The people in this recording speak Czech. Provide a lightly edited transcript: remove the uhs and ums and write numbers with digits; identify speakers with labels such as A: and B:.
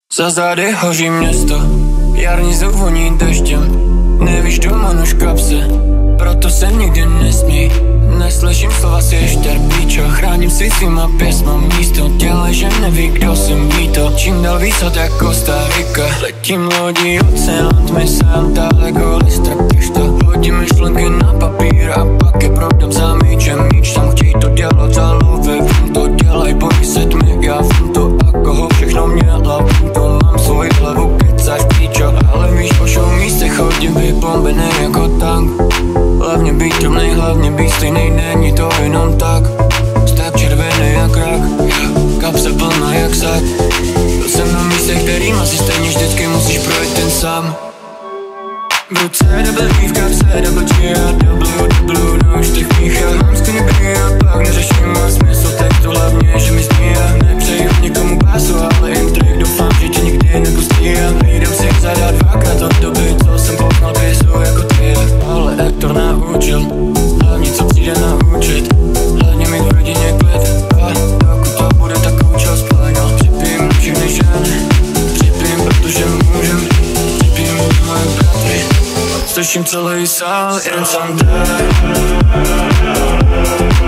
A: Za zády hoří město, jarní zvoní deštěm. Nevíš doma nož kapse, proto se nikdy nesmí. Neslyším slova si ještě píčo, chráním si svýma pěsma místo. Dělej, že neví, kdo jsem víto. Čím dál víc od jak Costa Rica. Letím lodí oceán, tmy sám, daleko listra to. Hodím myšlenky na papír a pak je prodám za míčem. Míč tam chtěj to dělat za love, vím to dělaj, boj se tmy. Já vím to a koho všechno měla, vím to, mám svoji hlavu, kecáš píčo. Ale víš, po show místech chodím vyplombený jako tank. Hlavně být trumnej, hlavně být stejnej, není to jenom tak. Step červený jak rak, kapsa plná jak sak. Byl jsem na místech, kterým asi stejně vždycky musíš projít ten sám. V ruce double G, v kapse double G a double na účtech mícha. Mám skvělý brý a pak neřeším, má smysl textu, hlavně, že mi smíja. Nepřeju někomu básu, ale intrik, doufám, že tě nikdy nepustí. A hlídám si zadat dvakrát od doby, co jsem poznal pisu jako ty. Ale Hector naučil, hlavně co přijde naučit. Hlavně mít v rodině klid, a dokud to bude, tak účel splnil. Připím všechny ženy, připím, protože můžem. Připím moje bratry, slyším celý sál, jen Santé.